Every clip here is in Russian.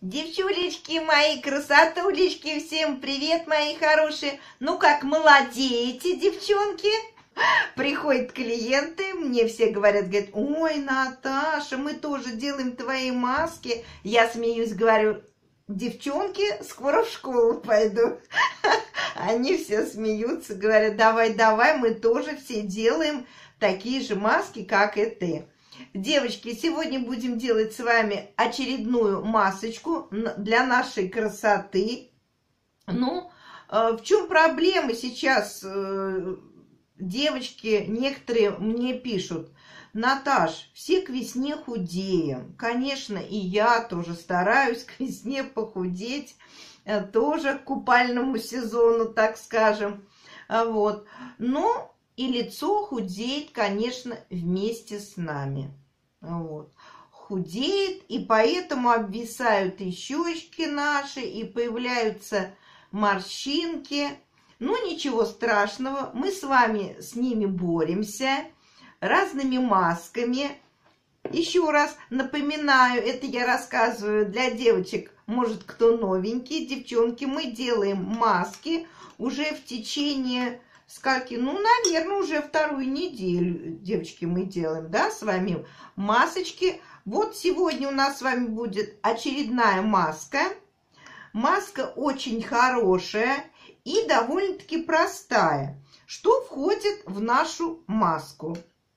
Девчулечки мои, красотулечки, всем привет, мои хорошие. Ну как, молодеете, девчонки? Приходят клиенты, мне все говорят, ой, Наташа, мы тоже делаем твои маски. Я смеюсь, говорю, девчонки, скоро в школу пойду. Они все смеются, говорят, давай, мы тоже все делаем такие же маски, как и ты. Девочки, сегодня будем делать с вами очередную масочку для нашей красоты. Ну, в чем проблема сейчас? Девочки, некоторые мне пишут: Наташ, все к весне худеем. Конечно, и я тоже стараюсь к весне похудеть, тоже к купальному сезону, так скажем. Вот. Но и лицо худеет, конечно, вместе с нами. Вот. Худеет, и поэтому обвисают и щечки наши, и появляются морщинки. Ну, ничего страшного, мы с вами с ними боремся разными масками. Еще раз напоминаю, это я рассказываю для девочек, может, кто новенький. Девчонки, мы делаем маски уже в течение... Ну, наверное, уже вторую неделю, девочки, мы делаем, да, с вами масочки. Вот сегодня у нас с вами будет очередная маска. Маска очень хорошая и довольно-таки простая. Что входит в нашу маску?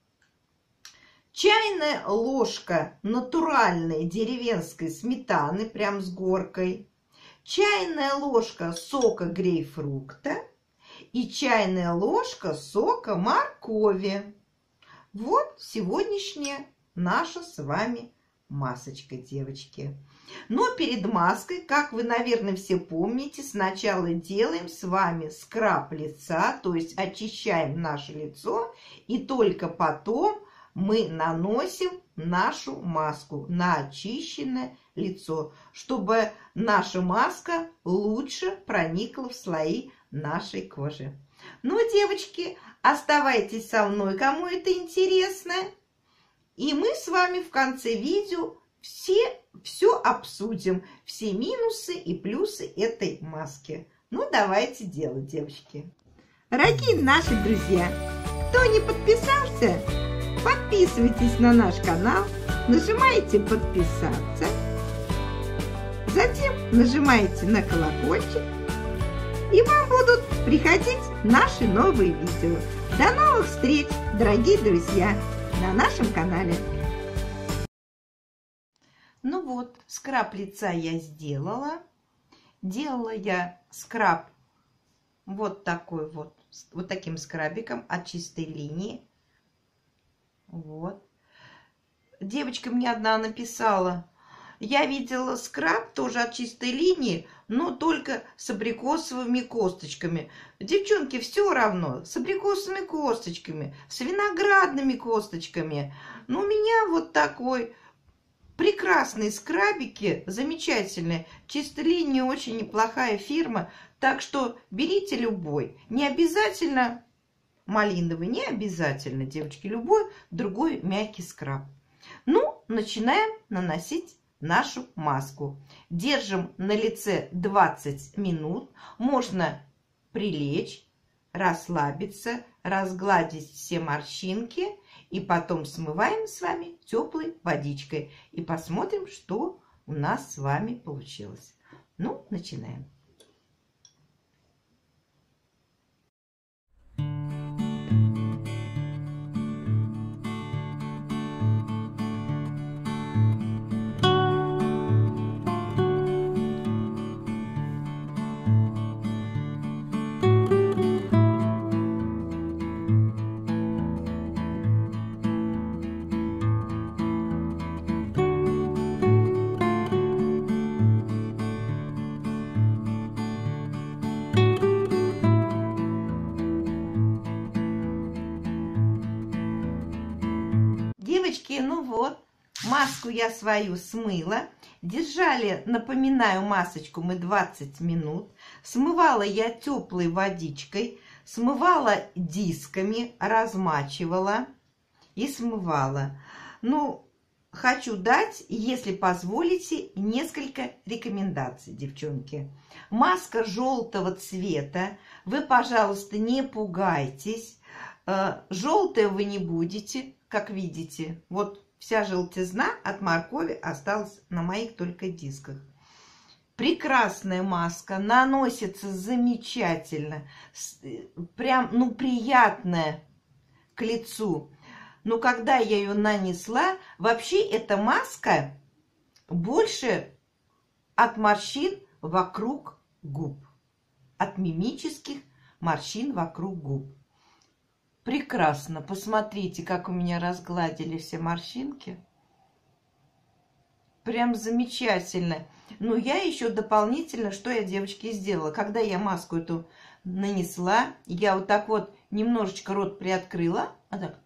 Чайная ложка натуральной деревенской сметаны, прям с горкой. Чайная ложка сока грейпфрута. И чайная ложка сока моркови. Вот сегодняшняя наша с вами масочка, девочки. Но перед маской, как вы, наверное, все помните, сначала делаем с вами скраб лица, то есть очищаем наше лицо, и только потом мы наносим нашу маску на очищенное лицо, чтобы наша маска лучше проникла в слои нашей кожи. Ну, девочки, оставайтесь со мной, кому это интересно. И мы с вами в конце видео все обсудим, все минусы и плюсы этой маски. Ну, давайте делать, девочки. Дорогие наши друзья, кто не подписался, подписывайтесь на наш канал, нажимайте подписаться, затем нажимаете на колокольчик, и вам будут приходить наши новые видео. До новых встреч, дорогие друзья, на нашем канале. Ну вот, скраб лица я сделала. Делала я скраб вот такой вот таким скрабиком от чистой линии. Вот. Девочка мне одна написала: я видела скраб тоже от чистой линии, но только с абрикосовыми косточками. Девчонки, все равно, с абрикосовыми косточками, с виноградными косточками. Но у меня вот такой прекрасные скрабики, замечательные. Чистой линии очень неплохая фирма, так что берите любой. Не обязательно малиновый, не обязательно, девочки, любой другой мягкий скраб. Ну, начинаем наносить нашу маску. Держим на лице 20 минут. Можно прилечь, расслабиться, разгладить все морщинки. И потом смываем с вами теплой водичкой. И посмотрим, что у нас с вами получилось. Ну, начинаем. Девочки, ну вот, маску я свою смыла. Держали, напоминаю, масочку мы 20 минут. Смывала я теплой водичкой, смывала дисками, размачивала и смывала. Ну, хочу дать, если позволите, несколько рекомендаций, девчонки. Маска желтого цвета. Вы, пожалуйста, не пугайтесь. Желтое вы не будете, как видите. Вот вся желтизна от моркови осталась на моих только дисках. Прекрасная маска, наносится замечательно, прям, ну, приятная к лицу. Но когда я ее нанесла, вообще эта маска больше от морщин вокруг губ, от мимических морщин вокруг губ. Прекрасно, посмотрите, как у меня разгладили все морщинки. Прям замечательно. Но я еще дополнительно, что я, девочки, сделала. Когда я маску эту нанесла, я вот так вот немножечко рот приоткрыла. Вот так.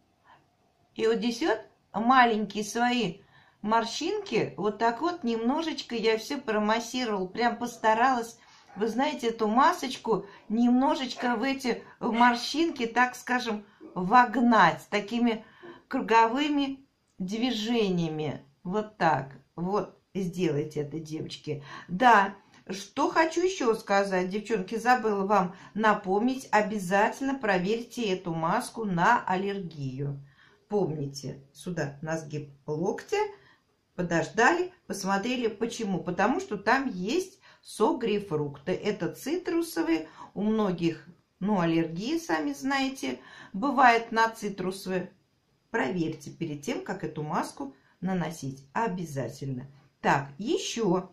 И вот здесь вот маленькие свои морщинки, вот так вот немножечко я все промассировала. Прям постаралась, вы знаете, эту масочку немножечко в эти морщинки, так скажем, вогнать. Такими круговыми движениями. Вот так. Вот. Сделайте это, девочки. Да, что хочу еще сказать, девчонки, забыла вам напомнить, обязательно проверьте эту маску на аллергию. Помните, сюда на сгиб локтя, подождали, посмотрели, почему. Потому что там есть сок грейпфрукта. Это цитрусовый, у многих, ну, аллергии, сами знаете, бывает на цитрусовые. Проверьте перед тем, как эту маску наносить. Обязательно. Так, еще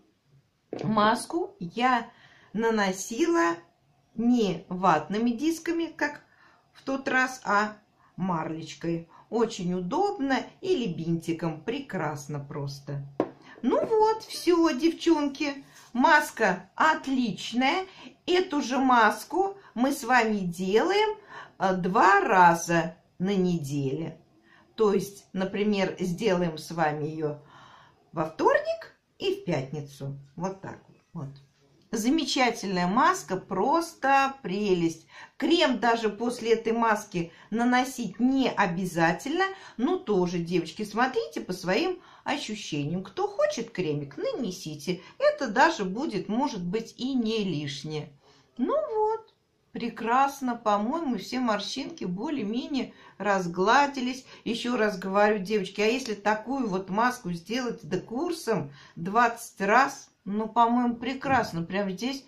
маску я наносила не ватными дисками, как в тот раз, а марлечкой. Очень удобно, или бинтиком. Прекрасно просто. Ну вот, все, девчонки. Маска отличная. Эту же маску мы с вами делаем 2 раза на неделе. То есть, например, сделаем с вами ее во вторник и в пятницу. Вот так вот. Замечательная маска, просто прелесть. Крем даже после этой маски наносить не обязательно. Но тоже, девочки, смотрите по своим ощущениям. Кто хочет кремик, нанесите. Это даже будет, может быть, и не лишнее. Ну вот. Прекрасно, по-моему, все морщинки более-менее разгладились. Еще раз говорю, девочки, а если такую вот маску сделать до курсом 20 раз, ну, по-моему, прекрасно. Прям здесь,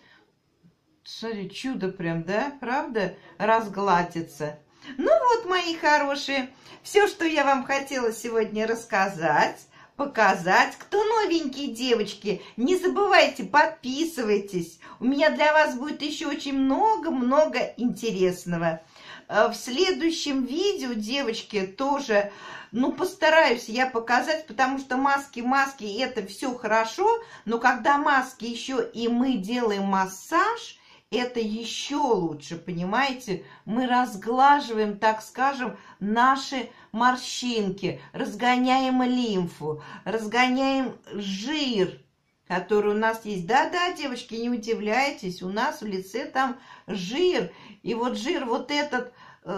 смотри, чудо прям, да? Правда? Разгладится. Ну вот, мои хорошие, все, что я вам хотела сегодня рассказать, показать. Кто новенькие, девочки, не забывайте, подписывайтесь. У меня для вас будет еще очень много-много интересного. В следующем видео, девочки, тоже, ну, постараюсь я показать, потому что маски, это все хорошо, но когда маски еще и мы делаем массаж, это еще лучше, понимаете? Мы разглаживаем, так скажем, наши морщинки, разгоняем лимфу, разгоняем жир, который у нас есть. Да-да, девочки, не удивляйтесь, у нас в лице там жир. И вот жир вот этот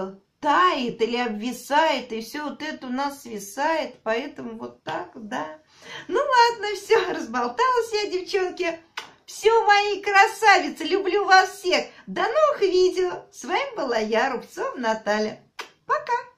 тает или обвисает, и все вот это у нас свисает. Поэтому вот так, да. Ну ладно, все, разболталась я, девчонки. Все, мои красавицы, люблю вас всех. До новых видео. С вами была я, Рубцова Наталья. Пока.